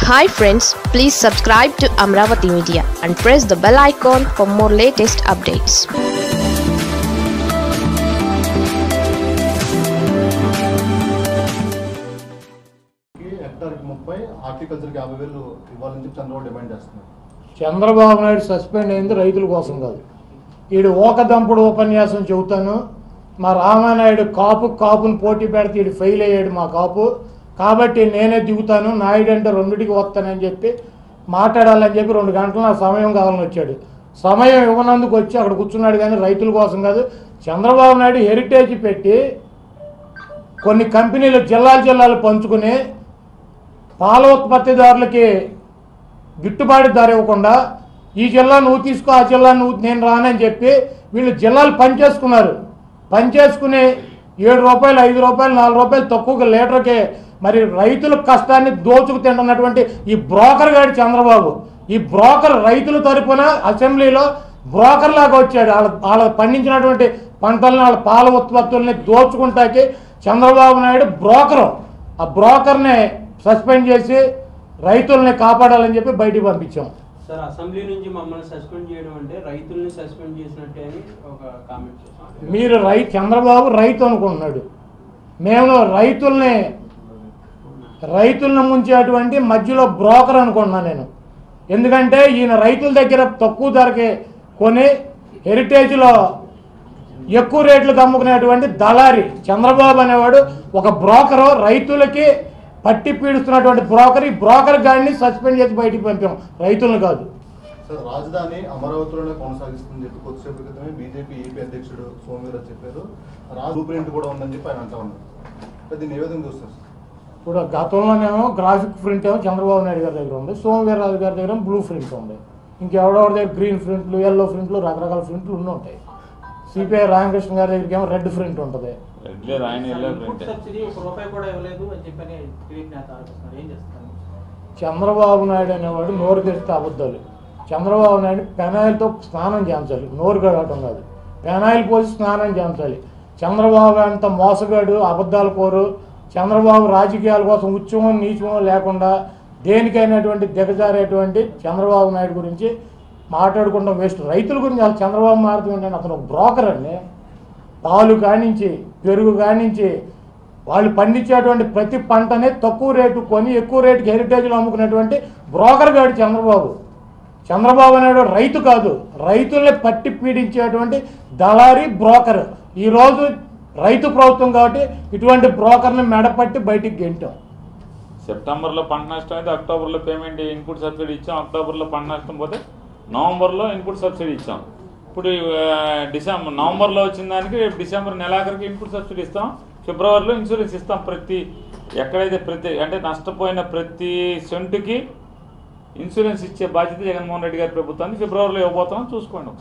Hi friends, please subscribe to Amravati Media and press the bell icon for more latest updates. Chandrababu Naidu suspend అయింది రైతుల కోసం కాదు. ఈడు ఓకదంపుడు ఉపన్యాసం చెబుతాను, మా రామానాయుడు కాపుని పోటీ పెడితే ఈడు ఫెయిల్ అయ్యాడు మా కాపు, కాబట్టి నేనే దిగుతాను, నాయుడు అంటే రెండుటికి వస్తానని చెప్పి మాట్లాడాలని చెప్పి 2 గంటలు నా సమయం కావాలని వచ్చాడు. సమయం ఇవ్వనందుకు వచ్చి అక్కడ కూర్చున్నాడు, కానీ రైతుల కోసం కాదు. చంద్రబాబు నాయుడు హెరిటేజ్ పెట్టి కొన్ని కంపెనీలు జిల్లాలు పంచుకుని పాల ఉత్పత్తిదారులకి గిట్టుబాటు ధర ఇవ్వకుండా ఈ జిల్లా నువ్వు తీసుకో, ఆ జిల్లా నేను రానని చెప్పి వీళ్ళు జిల్లాలు పనిచేసుకున్నారు. పనిచేసుకుని 7 రూపాయలు, 5 రూపాయలు, 4 రూపాయలు తక్కువగా లీటర్కి మరి రైతుల కష్టాన్ని దోచుకు తింటున్నటువంటి ఈ బ్రోకర్ గాడి చంద్రబాబు, ఈ బ్రోకర్ రైతుల తరపున అసెంబ్లీలో బ్రోకర్ లాగా వచ్చాడు. వాళ్ళ పండించినటువంటి పంటలను, వాళ్ళ పాల ఉత్పత్తుల్ని దోచుకుంటాకి చంద్రబాబు నాయుడు బ్రోకరు. ఆ బ్రోకర్ని సస్పెండ్ చేసి రైతుల్ని కాపాడాలని చెప్పి బయటికి పంపించాం. సార్, అసెంబ్లీ నుంచి మమ్మల్ని సస్పెండ్ చేయడం అంటే రైతుల్ని సస్పెండ్ చేసినట్టే అని ఒక కామెంట్ చేశారు. మీరు చంద్రబాబు రైతు అనుకుంటున్నాడు, మేము రైతులను ముంచేటువంటి మధ్యలో బ్రోకర్ అనుకుంటున్నాను నేను. ఎందుకంటే ఈయన రైతుల దగ్గర తక్కువ ధరకి కొని హెరిటేజ్లో ఎక్కువ రేట్లకు అమ్ముకునేటువంటి దళారి చంద్రబాబు అనేవాడు ఒక బ్రోకరు, రైతులకి పట్టి పీడుస్తున్నటువంటి బ్రోకర్. ఈ బ్రోకర్ గాడిని సస్పెండ్ చేసి బయటికి పంపాం, రైతులను కాదు. సార్, రాజధాని అమరావతిలోనే కొనసాగిస్తుందని చెప్పి కొద్దిసేపు క్రితమే బీజేపీ ఏపీ అధ్యక్షుడు సోమవీరరాజు చెప్పారు. బ్లూ ప్రింట్ కూడా ఉందని చెప్పి ఆయన అంటా ఉన్నారు. దీన్ని ఏ విధంగా చూస్తారు? ఇప్పుడు గతంలోనేమో గ్రాఫిక్ ప్రింట్ ఏమో చంద్రబాబు నాయుడు గారి దగ్గర ఉంది, సోమవీరరాజు గారి దగ్గర బ్లూ ప్రింట్ ఉంది, ఇంకెవడెవరి దగ్గర గ్రీన్ ప్రింట్లు, ఎల్లో ప్రింట్లు, రకరకాల ప్రింట్లు ఉంటాయి. సిపిఐ రామకృష్ణ గారి దగ్గరికి ఏమో రెడ్ ప్రింట్ ఉంటుంది. చంద్రబాబు నాయుడు అనేవాడు నోరు తెరిస్తే అబద్ధాలు. చంద్రబాబు నాయుడు పెనాయిల్తో స్నానం చేయించాలి, నోరు గడవటం కాదు, పెనాయిల్ పోసి స్నానం చేయించాలి. చంద్రబాబు అంత మోసగాడు, అబద్ధాలు కోరు. చంద్రబాబు రాజకీయాల కోసం ఉత్సవం నీచమో లేకుండా దేనికైనటువంటి దిగజారేటువంటి చంద్రబాబు నాయుడు గురించి మాట్లాడుకుంటాం వేస్ట్. రైతుల గురించి అసలు చంద్రబాబు మాట్లాడుతుంటే అతను ఒక బ్రోకర్ అండి. పాలు కానించి, పెరుగు కానించి వాళ్ళు పండించేటువంటి ప్రతి పంటనే తక్కువ రేటు కొని ఎక్కువ రేటుకి హెరిటేజ్లో అమ్ముకునేటువంటి బ్రోకర్ గాడు చంద్రబాబు. చంద్రబాబు అనేవాడు రైతు కాదు, రైతుల్ని పట్టి పీడించేటువంటి దళారీ బ్రోకర్. ఈరోజు రైతు ప్రభుత్వం కాబట్టి ఇటువంటి బ్రోకర్ని మెడపట్టి బయటికి గెంటాం. సెప్టెంబర్లో పంట నష్టం అయితే అక్టోబర్లో పేమెంట్ ఇన్పుట్ సబ్సిడీ ఇచ్చాం, అక్టోబర్లో పంట నష్టం పోతే నవంబర్లో ఇన్పుట్ సబ్సిడీ ఇచ్చాం. ఇప్పుడు నవంబర్లో వచ్చిన దానికి రేపు డిసెంబర్ నెలాఖరికి ఇన్పుట్ సబ్సిడీ ఇస్తాం, ఫిబ్రవరిలో ఇన్సూరెన్స్ ఇస్తాం. అంటే నష్టపోయిన ప్రతి సెంటుకి ఇన్సూరెన్స్ ఇచ్చే బాధ్యత జగన్మోహన్ రెడ్డి గారి ప్రభుత్వాన్ని ఫిబ్రవరిలో ఇవ్వబోతాం, చూసుకోండి.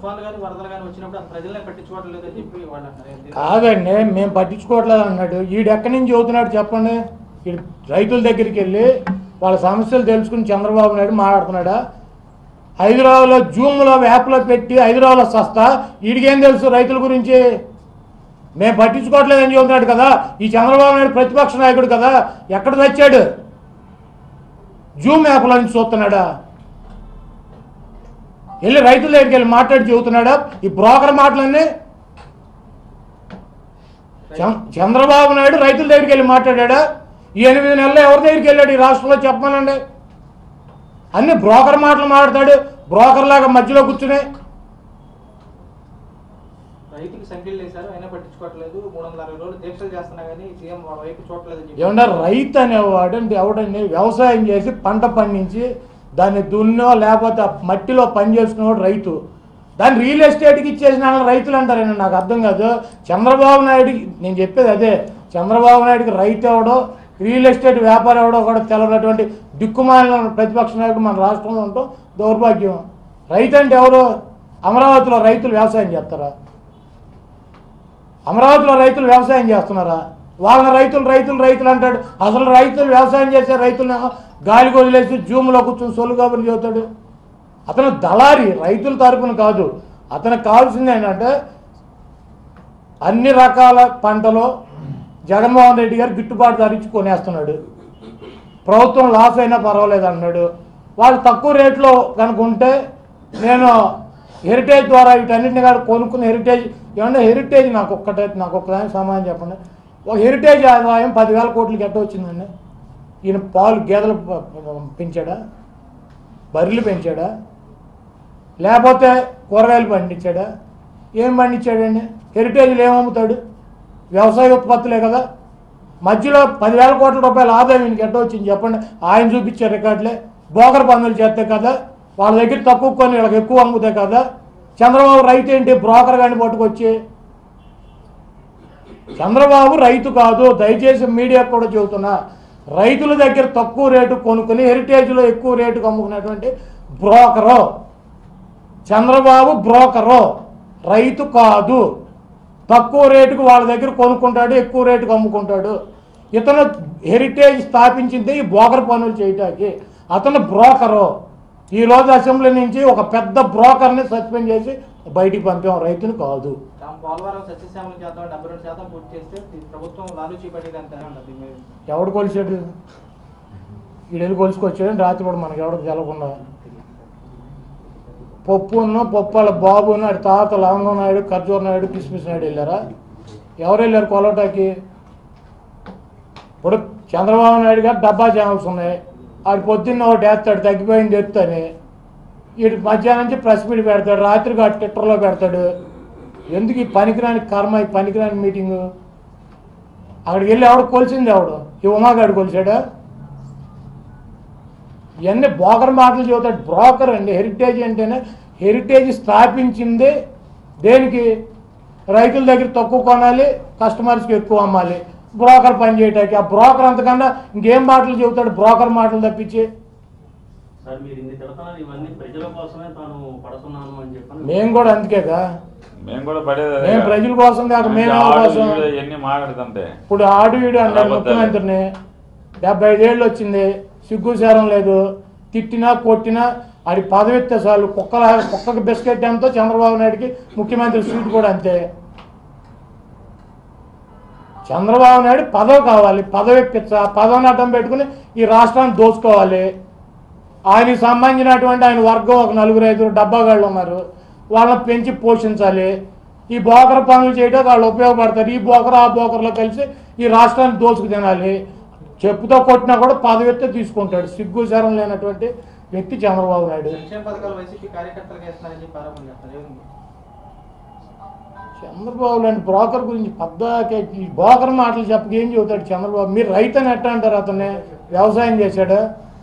కాదండి, మేము పట్టించుకోవట్లేదు అన్నాడు. ఈడు ఎక్కడి నుంచి చదువుతున్నాడు చెప్పండి? ఈడు రైతుల దగ్గరికి వెళ్ళి వాళ్ళ సమస్యలు తెలుసుకుని చంద్రబాబు నాయుడు మాట్లాడుతున్నాడా? హైదరాబాద్లో జూమ్లో యాప్లో పెట్టి హైదరాబాద్లో సస్తా, వీడికేం తెలుసు రైతుల గురించి? మేము పట్టించుకోవట్లేదని చెబుతున్నాడు కదా. ఈ చంద్రబాబు నాయుడు ప్రతిపక్ష నాయకుడు కదా, ఎక్కడ తెచ్చాడు? జూమ్ యాప్లో నుంచి చూస్తున్నాడా? వెళ్ళి రైతుల దగ్గరికి వెళ్ళి మాట్లాడి చెబుతున్నాడా ఈ బ్రోకర్ మాటలన్నీ? చంద్రబాబు నాయుడు రైతుల దగ్గరికి వెళ్ళి మాట్లాడా? ఈ 8 నెలల్లో ఎవరి దగ్గరికి వెళ్ళాడు ఈ రాష్ట్రంలో చెప్పమనండి. అన్ని బ్రోకర్ మాటలు మాట్లాడతాడు, బ్రోకర్ లాగా మధ్యలో కూర్చుని. ఏమన్నా రైతు అనేవాడు అంటే ఎవడండి? వ్యవసాయం చేసి పంట పండించి దాన్ని దున్నో లేకపోతే మట్టిలో పని చేసుకునేవాడు రైతు. దాన్ని రియల్ ఎస్టేట్కి ఇచ్చేసిన రైతులు అంటారండి. నాకు అర్థం కాదు. చంద్రబాబు నాయుడికి నేను చెప్పేది అదే, చంద్రబాబు నాయుడికి రైతు ఎవడో రియల్ ఎస్టేట్ వ్యాపారం ఎవడో కూడా తెలవనటువంటి దిక్కుమాలిన ప్రతిపక్ష నాయకుడు మన రాష్ట్రంలో ఉంటాం దౌర్భాగ్యం. రైతు అంటే ఎవరు? అమరావతిలో రైతులు వ్యవసాయం చేస్తారా? అమరావతిలో రైతులు వ్యవసాయం చేస్తున్నారా? వాళ్ళని రైతులు అంటాడు. అసలు రైతులు వ్యవసాయం చేసే రైతులను గాలికి వదిలేసి జూమ్లో కూర్చొని సొల్లు కబుర్లు చెబుతాడు. అతను దళారి, రైతుల తరపున కాదు. అతనికి కావాల్సింది ఏంటంటే అన్ని రకాల పంటలో జగన్మోహన్ రెడ్డి గారు గిట్టుబాటు ధర ఇచ్చి కొనేస్తున్నాడు. ప్రభుత్వం లాస్ అయినా పర్వాలేదు అన్నాడు. వాళ్ళు తక్కువ రేట్లో కనుక ఉంటే నేను హెరిటేజ్ ద్వారా వీటన్నింటినీ కూడా కొనుక్కున్న హెరిటేజ్ ఏమన్నా హెరిటేజ్ నాకు ఒక్కదానికి సమాధానం చెప్పండి. ఒక హెరిటేజ్ ఆదాయం 10,000 కోట్లకి ఎట్ట వచ్చిందండి? ఈయన పాలు గేదెలు పెంచాడా, బర్రెలు పెంచాడా, లేకపోతే కూరగాయలు పండించాడా? ఏం పండించాడండి? హెరిటేజ్లు ఏమమ్ముతాడు? వ్యవసాయ ఉత్పత్తులే కదా. మధ్యలో 10,000 కోట్ల రూపాయల ఆదాయం ఈయనకి ఎట్ట వచ్చింది చెప్పండి? ఆయన చూపించే రికార్డులే. బోకర్ పనులు చేస్తే కదా, వాళ్ళ దగ్గర తక్కువ కొని వీళ్ళకి ఎక్కువ అమ్ముతాయి కదా. చంద్రబాబు రైతు ఏంటి? బ్రోకర్ గాని పట్టుకొచ్చి. చంద్రబాబు రైతు కాదు, దయచేసి మీడియాకు కూడా చెబుతున్నా. రైతుల దగ్గర తక్కువ రేటు కొనుక్కుని హెరిటేజ్లో ఎక్కువ రేటుకు అమ్ముకున్నటువంటి బ్రోకరు చంద్రబాబు. బ్రోకరు, రైతు కాదు. తక్కువ రేటుకు వాళ్ళ దగ్గర కొనుక్కుంటాడు, ఎక్కువ రేటుకు అమ్ముకుంటాడు. ఇతను హెరిటేజ్ స్థాపించింది ఈ బ్రోకర్ పనులు చేయటానికి. అతను బ్రోకరు. ఈరోజు అసెంబ్లీ నుంచి ఒక పెద్ద బ్రోకర్ని సస్పెండ్ చేసి బయటికి పంపాం, రైతుని కాదు. పోలవరం సస్యశ్యామలం చేద్దాం 72% పూర్తి చేస్తే ప్రభుత్వం లాలూచి పడేదంటే ఎవడు కొలిసాడు? వీడెళ్ళి కొలుసుకొచ్చాడని రాత్రి కూడా మనకి ఎవరికి తెలకుండా. పప్పాల బాబును అటు తాత లవంగం నాయుడు, ఖర్జూర నాయుడు, కిస్మిస్ నాయుడు వెళ్ళారా? ఎవరు వెళ్ళారు కొలవటాకి? ఇప్పుడు చంద్రబాబు నాయుడు గారు డబ్బా ఛానల్స్ ఉన్నాయి. ఆడు పొద్దున్న ఒకటి వేస్తాడు, తగ్గిపోయింది ఎత్తుని. వీడికి మధ్యాహ్నం నుంచి ప్రెస్ మీట్ పెడతాడు, రాత్రికి ఆ ట్విట్టర్లో పెడతాడు. ఎందుకు ఈ పనికిరాని కర్మ, ఈ పనికిరాని మీటింగు? అక్కడికి వెళ్ళి ఎవడు కొలిసింది? ఎవడు? ఈ ఉమాగాడు కొలిసాడా? ఇవన్నీ బ్రోకర్ మాటలు చెబుతాడు. బ్రోకర్ అండి. హెరిటేజ్ అంటేనే హెరిటేజ్ స్థాపించింది దేనికి? రైతుల దగ్గర తక్కువ కొనాలి, కస్టమర్స్కి ఎక్కువ అమ్మాలి. బ్రోకర్ పని చేయటానికి. ఆ బ్రోకర్ అంతకన్నా ఇంకేం మాటలు చెబుతాడు? బ్రోకర్ మాటలు తప్పించి. మేము కూడా అందుకేగా, మేము ప్రజల కోసం కాక మేము కోసం. ఇప్పుడు ఆడు వీడు అన్నారు ముఖ్యమంత్రిని. 75 ఏళ్ళు వచ్చింది, సిగ్గుసారం లేదు. తిట్టినా కొట్టినా అది పదవెత్తే చాలు. కుక్కకి బిస్కెట్ ఎంతో చంద్రబాబు నాయుడికి ముఖ్యమంత్రి సీటు కూడా అంతే. చంద్రబాబు నాయుడు పదవి కావాలి, పదవి ఎక్కించా, పదవిని అడ్డం పెట్టుకుని ఈ రాష్ట్రాన్ని దోచుకోవాలి. ఆయనకి సంబంధించినటువంటి ఆయన వర్గం ఒక 4-5 డబ్బాగాళ్ళు ఉన్నారు, వాళ్ళని పెంచి పోషించాలి. ఈ బోకర్ పనులు చేయడానికి వాళ్ళు ఉపయోగపడతారు. ఈ బోకర్ ఆ బోకర్లో కలిసి ఈ రాష్ట్రాన్ని దోచుకు తినాలి. చెప్పుతో కొట్టినా కూడా పదవెత్తే తీసుకుంటాడు. సిగ్గుసారం లేనటువంటి వ్యక్తి చంద్రబాబు నాయుడు. చంద్రబాబు లాంటి బ్రోకర్ గురించి పెద్దగా ఈ బ్రోకర్ మాటలు చెప్పక ఏం చెబుతాడు చంద్రబాబు? మీరు రైతు అని ఎట్లా అంటారు? అతన్ని వ్యవసాయం చేశాడా?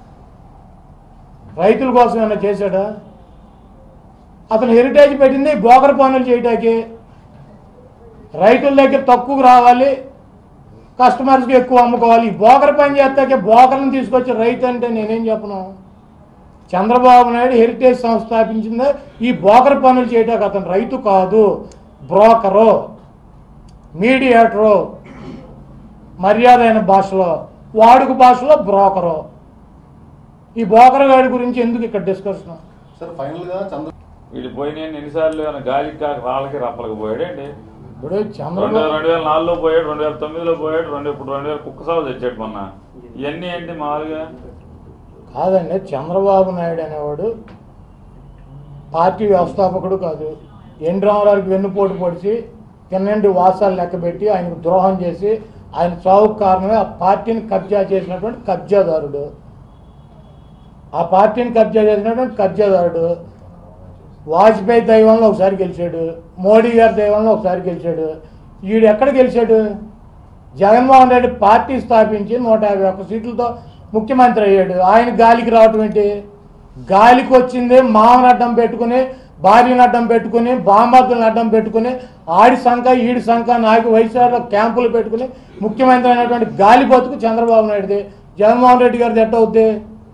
రైతుల కోసం ఏమైనా చేశాడా? అతను హెరిటేజ్ పెట్టింది బ్రోకర్ పనులు చేయటానికి. రైతుల దగ్గర తక్కువ రావాలి, కస్టమర్స్కి ఎక్కువ అమ్ముకోవాలి. ఈ బ్రోకర్ పని చేస్తాకే బ్రోకర్ని తీసుకొచ్చి రైతు అంటే నేనేం చెప్పను? చంద్రబాబు నాయుడు హెరిటేజ్ సంస్థ స్థాపించిందే ఈ బ్రోకర్ పనులు చేయటానికి. అతను రైతు కాదు, బ్రోకరు, మీడియేటరు, మర్యాద అయిన భాషలో, వాడుక భాషలో బ్రోకరు. ఈ బ్రోకర్ గాడి గురించి ఎందుకు ఇక్కడ డిస్కషన్? సార్ ఫైనల్ గా వీళ్ళు పోయిన ఎన్నిసార్లు గాలికి కాక రాళ్ళకి రప్పలకు పోయాడండి. ఇప్పుడు చంద్రబాబు 2004లో పోయాడు, 2009లో పోయాడు, ఇప్పుడు 2000 కుక్క సాగు తెచ్చాడు మొన్న. ఇవన్నీ ఏంటి మామూలుగా? కాదండి, చంద్రబాబు నాయుడు అనేవాడు పార్టీ వ్యవస్థాపకుడు కాదు. ఎన్ రామారావుకి వెన్నుపోటు పొడిచి తిన్నండి వాసాలు లెక్కబెట్టి ఆయనకు ద్రోహం చేసి ఆయన చావుకు కారణమే ఆ పార్టీని కబ్జా చేసినటువంటి కబ్జాదారుడు. ఆ పార్టీని కబ్జా చేసినటువంటి కబ్జాదారుడు. వాజ్పేయి దైవంలో ఒకసారి గెలిచాడు, మోడీ గారి దైవంలో ఒకసారి గెలిచాడు. వీడు ఎక్కడ గెలిచాడు? జగన్మోహన్ రెడ్డి పార్టీ స్థాపించి 151 సీట్లతో ముఖ్యమంత్రి అయ్యాడు. ఆయన గాలికి రావటం ఏంటి? గాలికి వచ్చింది మామను అడ్డం పెట్టుకుని, భార్యను అడ్డం పెట్టుకుని, బాంబాద్దులను అడ్డం పెట్టుకుని, ఆడి సంఖ ఈడి సంఖ నాకు వైఎస్ఆర్లో క్యాంపులు పెట్టుకుని ముఖ్యమంత్రి అయినటువంటి గాలి బతుకు చంద్రబాబు నాయుడుది. జగన్మోహన్ రెడ్డి గారిది ఎట్ట అవుద్ది?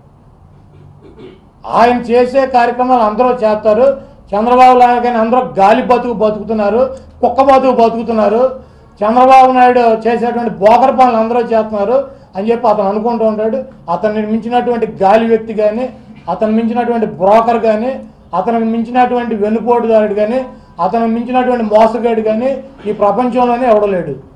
ఆయన చేసే కార్యక్రమాలు అందరూ చేస్తారు. చంద్రబాబు నాయుడు అందరూ గాలి బతుకు బతుకుతున్నారు, కుక్క బతుకు బతుకుతున్నారు. చంద్రబాబు నాయుడు చేసేటువంటి బోకర్ పనులు అందరూ చేస్తున్నారు అని చెప్పి అతను అనుకుంటూ ఉంటాడు. అతన్ని మించినటువంటి గాలి వ్యక్తి కానీ, అతను మించినటువంటి బ్రోకర్ కానీ, అతనికి మించినటువంటి వెన్నుపోటుదారుడు కానీ, అతను మించినటువంటి మోసగాడు కానీ ఈ ప్రపంచంలోనే ఎవడలేడు.